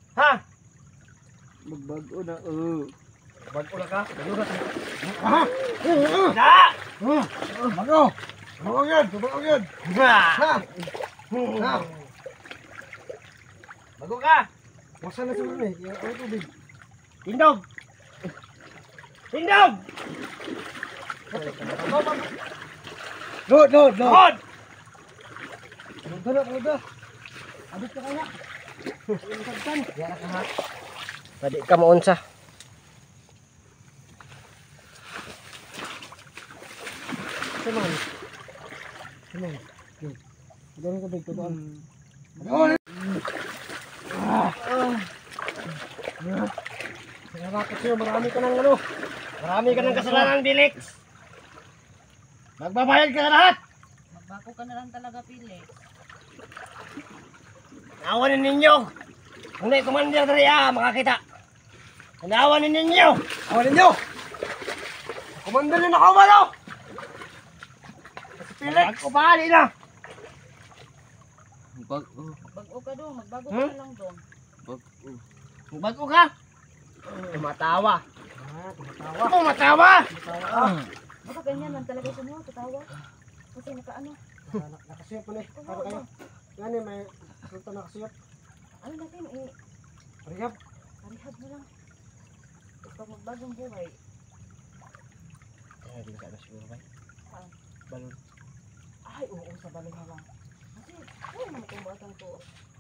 Ha? Magbago na, Bago na ka? Bago na ka? Ha? Da! Bago! Bago yun! Bago yun! Ha! Ha? Ha? Bago ka? Masa na sila eh. Ano tubig? Tindog! Tindog! Load! Load! Load! Lord! Load na! Load na! Abit ka kaya! Yara ka ha? Pwede ka maunsa. Saman. Saman. Doon ko tubig. Doon. Doon! Salamat sa'yo. Marami ka ng ano. Marami ka ng kasalanan, Felix. Magbabayad ka na lahat. Magbako ka na lang talaga, Felix. Awanin ninyo. Kung na commander na makakita. Awanin ninyo. Awanin nyo! Komando nyo na kumalo! Felix, upali na. Magbago ka dong, magbago ka na lang dong. Bago ka. Tumatawa. Tumatawa. Tumatawa. Baka ganyan lang talaga sa mga tatawa. Kasi nakaano. Nakasiyop mo na eh. Para kayo. Yan eh, may resulta nakasiyop. Ano natin eh, Rehab. parihab na lang. Pag magbagong buhay, Hindi ka na siguro ba? Balon. ay oo sa balay na lang. Kasi, ano naman itong batang to?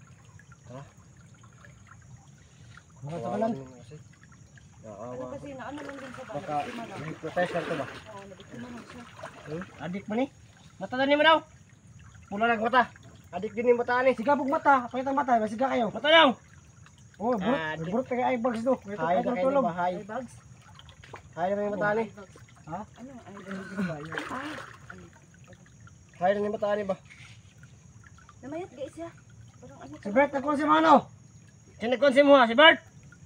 Mga takalan. Ano Naawa. kasi na ano lang din sa balay. Baka Biktima lang. protest lang to ba? Oo, nabiktima lang siya. Adik mo ni? Mata na ni mo daw. Pula lang mata. Adik din yung mata ni. Sigabog mata. Pakitang mata. May siga kayo. Mata daw. Oh, burot. Adik. Burot kayo ay bags do. Ito Hay ay na kayo tulog. ba? Hay. Ay bags? Hay na yung mata ni. Ay, bags. Ha? Ano? Ay bags. Ay, Hay na yung mata ni ba? namayat guys ya. Parang ano Si Bert, ako si Mano. Sinagkonsi mo ha, si Bert.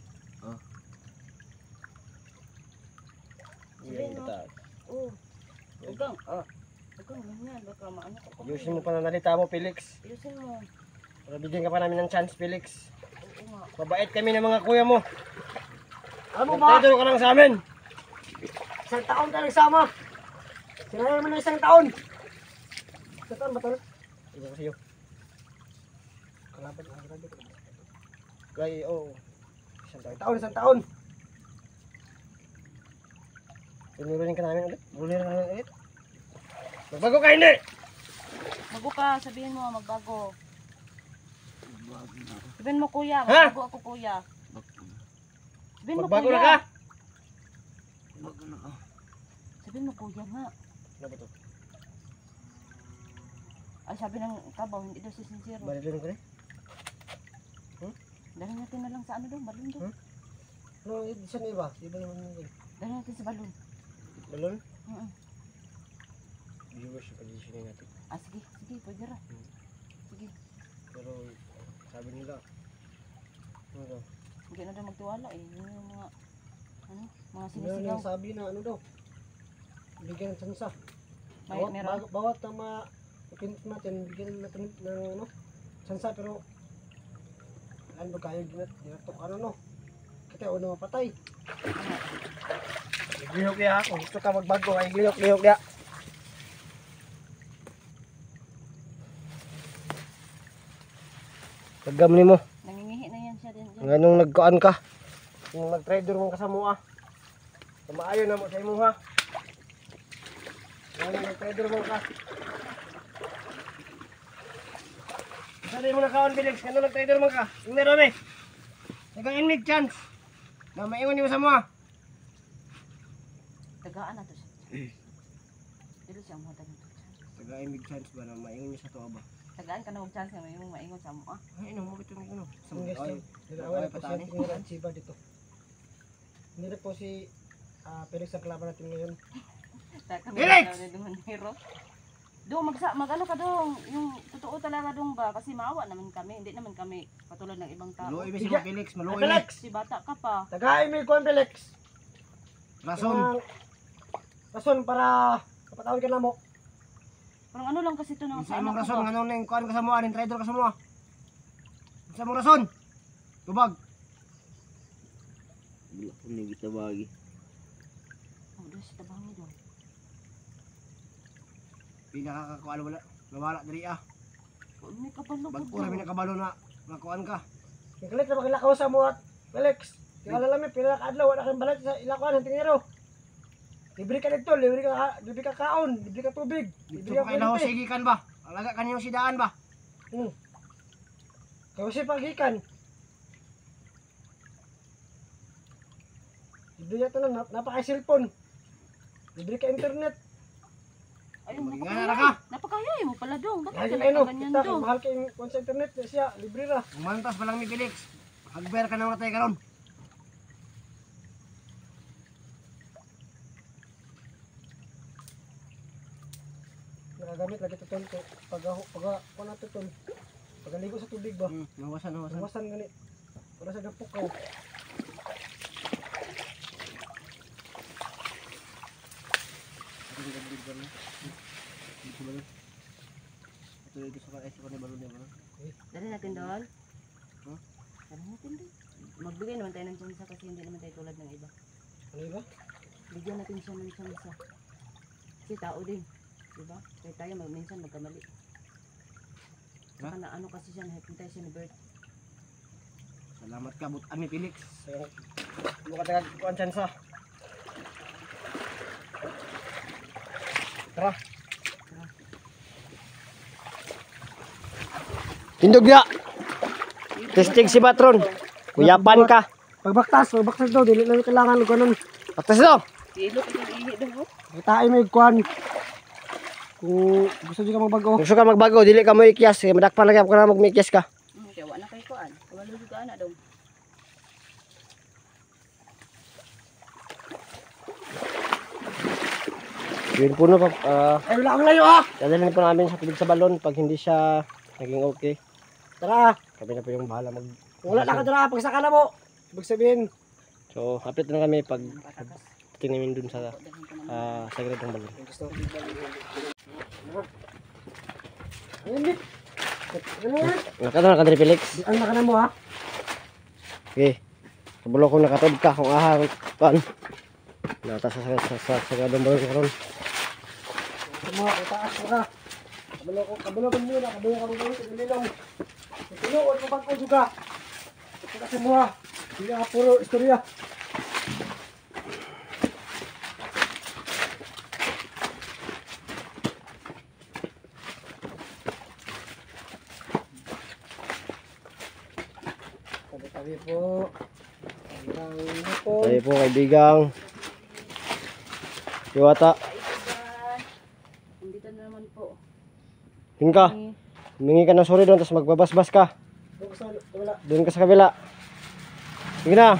Sabihin mo. Oo. Huwag kang, huwag kang ganyan. Baka maano ka pa. Ayusin mo pananalita mo, Felix. Ayusin mo. Para bigyan ka pa namin ng chance, Felix. Oo nga. Mabait kami ng mga kuya mo. Alam mo ba? Magtuturo ka lang sa amin. Isang taon ka nagsama. Sinabi mo na isang taon. Isang taon ba ito? Iba ko sa'yo. Kalaban ang grabe. Gay, oo. Isang taon. Pinurunin ka namin ulit. Pinurunin ka namin ulit. Magbago ka, hindi! Bago ka, sabihin mo, magbago. Sabihin mo kuya, Ha? magbago ako kuya. Sabihin mo Magbago kuya. na ka! Sabihin mo kuya nga. Ano ba ito? Ay sabi ng kabaw, hindi daw si sincere. Balilin ko rin. Dali natin na lang sa ano daw, balon daw. No, isa na iba. Iba naman yun. Dali natin sa balon. Balon? Mm-mm. Viewers yung positioning natin. Ah sige, sige, pwede ra. Sige, Pero sabi nila, ano daw? hindi na daw magtiwala eh. Yun yung mga, ano, mga Meron sinisigaw. yung sabi na ano daw. Bigyan ng tsansa. May meron. Bawat na ma-pinit natin, bigyan natin ng ano, tsansa pero ano ba kayo ginatok ano no? Kita uno mapatay. Glihok niya ha. Kung gusto ka magbago, ay glihok niya. Paggamli mo. Nangingihi na yan siya din dyan. Nganong nagkaan ka. Yung nag-trader mong kasamua. Kumaayo na mo sa imo ha. Nganong nag-trader mo ka. Sali mo na kaon, Felix. Nganong nag-trader mo ka. Yung meron eh. Nagang imig chance. Na maiwan mo sa mga. Tagaan na to siya. Dito siya mo tagang to siya. Taga-imig chance ba na maiwan mo sa to ba? Tagaan ka na mag-chance nga yung maingon sa mo ah. Ay, ano mo ito ng ano? Sa mga guys, nag-away na po siya tingin at siba dito. Hindi na po si Felix sa kalaban natin ngayon. Felix! Dong mag-ano ka dong, yung totoo talaga dong ba kasi maawa naman kami, hindi naman kami katulad ng ibang tao. Maluoy mo si Felix, maluoy mo. Felix! Si bata ka pa. Tagaimig ko ang Felix. Rason. Rason para kapatawid ka na mo. Parang ano lang kasi ito nang Sa sa imong anak ko rason, ba? nganong nang kuan ka sa mga, ning trader ka sa mga. Sa imong rason. Tubag. Wala ko na kita bagi. Oh, doon sa tabangi daw. Pinakakakuan wala. Nawala diri ah. Oh, may kabalo po Bagko na kabalo na nakuan ka. Ikalit na makilakaw sa mo at Alex. Kaya alam mo, pinakadlaw, wala kang balik sa ilakuan ng tingero. Libre ka dito, libre ka kaon, libre ka tubig. Dito Libre pa kayo kuryente. sige kan ba? Alaga kanyo sidaan ba? Kasi pagikan. Libre ka ito napaka-cellphone. Libre ka internet. Ay, Magingana na ka. napakayay mo pala dong. Bakit Lagi ka kayo, nagkaganyan kita, dong? kung mahal kayo sa internet, siya, libre ra. Umantas pa lang ni Felix. Hagber ka na matay karon. Nakagamit lagi ito ito. Kung natin ito, pagaligo sa tubig ba? Nawasan. Nawasan ganit. Para sa gapukaw. Ito sa kaisa ko ni balon niya ba? Dali natin doon. Huh? Dali natin doon. Magbigay naman tayo ng tsansa kasi hindi naman tayo tulad ng iba. Ano iba? Bigyan natin siya ng tsansa. Kasi tao din. Diba? Kaya tayo minsan magkamali. Saka na ano kasi siya, nahipintay siya ni Bert. Salamat ka butan ni Felix. Mo ka tagad kuan tsansa. Tara. Tindog ya. Testing si Patron. Kuyapan ka. Pagbaktas daw, dili lang kailangan ng kanon. Atas daw. Ilo ka yung ihi daw. Kitain mo yung kuan. Kung gusto nyo ka magbago. Gusto ka magbago, dili ka mo ikyas. Madakpan lagi ako na magmikyas ka. Kaya wala kayo kuan. Wala juga na daw. Yun puno pa. Ay, wala akong layo ah! Dadalhin po namin sa tubig sa balon pag hindi siya naging okay. Tara! Kami na po yung bahala mag... Kung wala na ka tara, pagsaka na mo. Ibig sabihin, So, hapit na kami pag tinamin dun sa sagradong balon. ayun dit. Ano yan? Nakata ka diri Felix. Ang naka na mo ha? Okay. Kabulo ko nakatod ka kung ahang pan. Nata sa sagradong balon karon. Sama, itaas mo ka. Kabalo ko muna, kabalo ka muna sa dalilong. Tinuod mo bang ko juga. Ito kasi mo ha. Hindi ka puro istorya. Tabi-tabi po. Hanggang hapon. Tayo po kaibigang Diwata. Kaibigan. Nandito na naman po. Hinka. Humingi ka ng sorry doon tapos magbabasbas ka. Doon ka sa wala. Doon ka sa kabila. Sige na.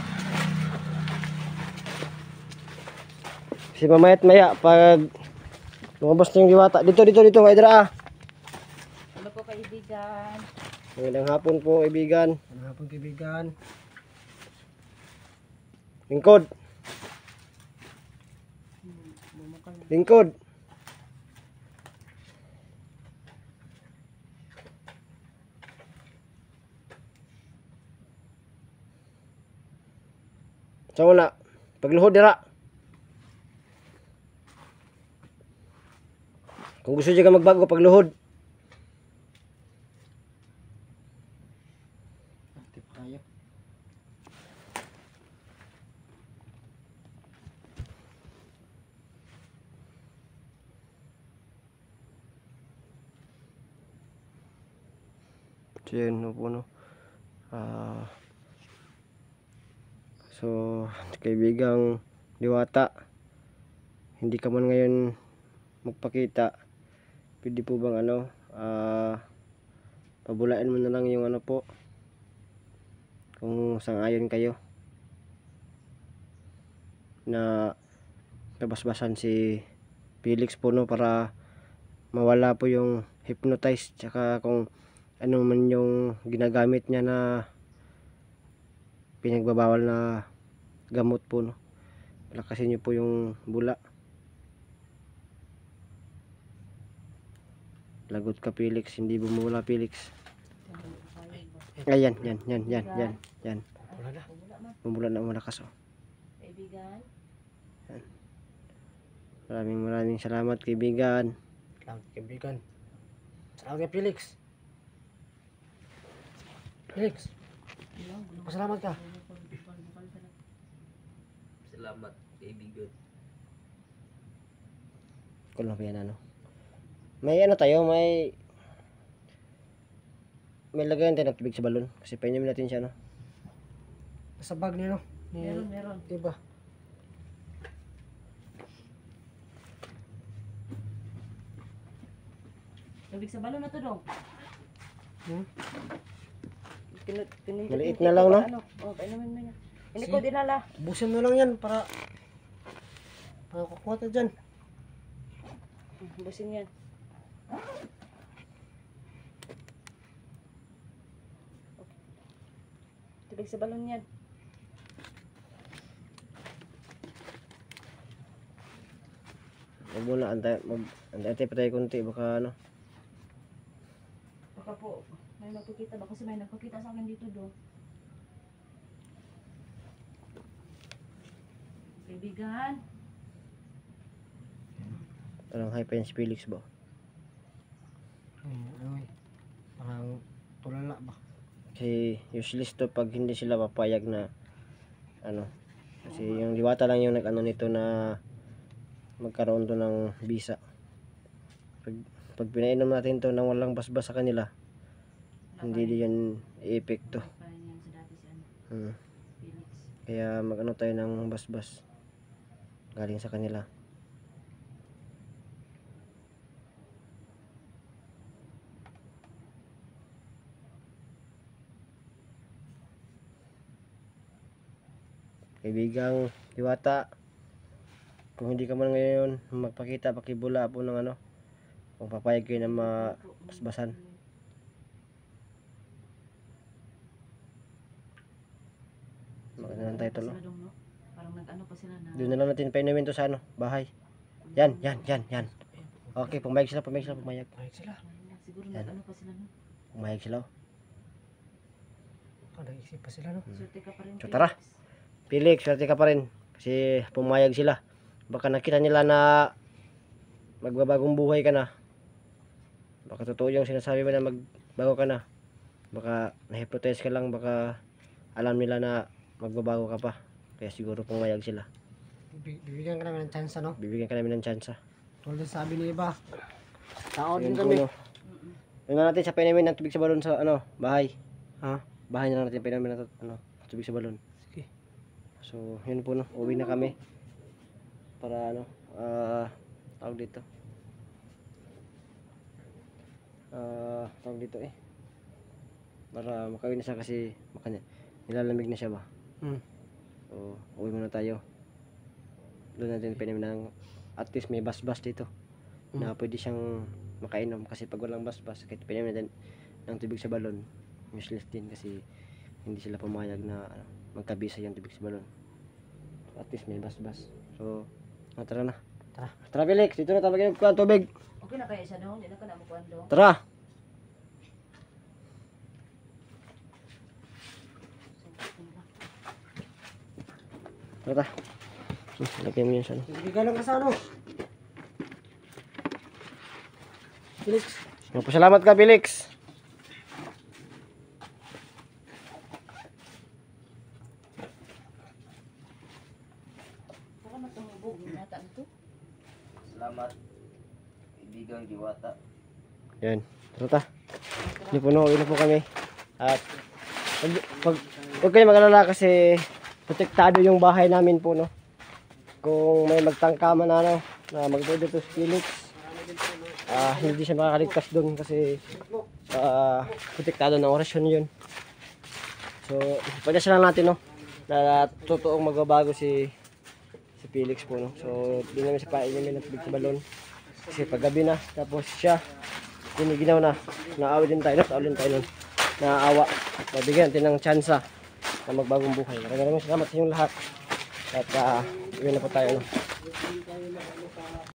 Si mamayat maya pag lumabas na yung Diwata. Dito kay Dra. Ano po kaibigan? Magandang hapon po kaibigan. Ano hapon kaibigan? Lingkod. Bumukal na. Lingkod. So wala. Pagluhod dira. Kung gusto niyo ka magbago pagluhod. Ate pa kayo. So yun, no po, no. So, kaibigang Diwata, hindi ka man ngayon magpakita. Pwede po bang pabulain mo na lang yung ano po, kung sang-ayon kayo na nabasbasan si Felix po, no, para mawala po yung hypnotize, tsaka kung ano man yung ginagamit niya na pinagbabawal na gamot po, no. Lakasin niyo po yung bula. Lagot ka Felix, hindi bumula Felix. Ayan, yan. Wala na. Bumula na, malakas oh. kaibigan. Maraming salamat kaibigan. Salamat kaibigan. Salamat kay Felix. Felix, pasalamat ka. Salamat, kaibigan. Kulang pa yan ano. May ano tayo, may lagayan tayo ng tubig sa balon. Kasi painumin natin siya, no? Sa bag niyo, no? Meron. Diba? Tubig sa balon na to dong. Hmm? Maliit na lang, no? Ano? Oh, painumin mo niya. Hindi Si- ko dinala. Busin mo lang yan para kukuha tayo dyan. Busin yan. Tubig sa balon yan. Huwag muna, antay pa tayo kunti. Baka ano. Baka po, may magpakita ba? Kasi may nagpakita sa akin dito do. Kaibigan. Parang high pa yan si Felix ba? Ano eh. Parang tulala ba? Kasi useless to pag hindi sila papayag na ano. Kasi yung Diwata lang yung nag-ano nito na magkaroon to ng visa. Pag pinainom natin to nang walang basbas sa kanila, hindi din i-epekto. Parang yan sa dati si ano, Hmm. Felix. Kaya mag-ano tayo ng basbas galing sa kanila. Kaibigang Diwata, kung hindi ka man ngayon magpakita, pakibula po ng ano, kung papayag kayo na mabasbasan. Magandang tayo to, no? Sila dong, no? Parang nag-ano pa sila na. Doon na lang natin painumin to sa ano, bahay. Yan. Okay, pumayag sila. Ayun sila. Siguro Yan. nag-ano pa sila no. Pumayag sila. Oh. Nag-isip pa sila, no? Swerte ka pa rin. So, tara. Felix. Felix, swerte ka pa rin. Kasi pumayag sila. Baka nakita nila na magbabagong buhay ka na. Baka totoo yung sinasabi mo na magbago ka na. Baka na-hypnotize ka lang. Baka alam nila na magbabago ka pa. Kaya siguro pumayag sila. Bibigyan ka namin ng chance, no? Bibigyan ka namin ng tsansa. Tulad din sabi ni iba. Tao Ayun din po, kami. no. Yun na natin sa painumin ng tubig sa balon sa ano, bahay. Ha? Bahay na lang natin painumin ng ano, tubig sa balon. Sige. So, yun po no. Uwi na kami. Para ano, tawag dito. Tawag dito eh. Para makawin na siya kasi nilalamig na siya ba. So, uwi muna tayo. Doon natin painumin ng at least may basbas dito. Na pwede siyang makainom kasi pag walang basbas kahit painumin natin ng tubig sa balon useless din kasi hindi sila pumayag na magkabisa yung tubig sa balon. So, at least may basbas. So, tara na. Tara Felix, dito na tayo magkuhan tubig. Okay na kaya siya dong? Hindi na ka na makuhan dong? Tara. Tara. Lagyan mo yun siya. No? Bibigyan lang ka sa ano? Felix. Magpasalamat ka Felix. Baka matungubog yung nata nito. Salamat, kaibigang Diwata. Yan. Tara ta. Hindi po no, uwi na po kami. At huwag kayo mag-alala kasi protektado yung bahay namin po no. Kung may magtangkaman na ano, na magdodo to si Felix, hindi siya makakaligtas doon kasi protektado ng orasyon yun. So, pagdasal lang natin no, na totoong magbabago si Felix po no. So, di namin sa painumin ng tubig sa balon. Kasi paggabi na, tapos siya, giniginaw na, naawa din tayo, nun, naawa. So, bigyan natin ng tsansa na magbagong buhay. Maraming salamat sa inyong lahat. At, yun na po tayo. No?